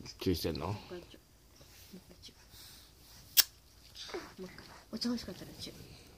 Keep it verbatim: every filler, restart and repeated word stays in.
注意してんの？ もう一回チューもう一回チューもう一回お茶欲しかったらチュー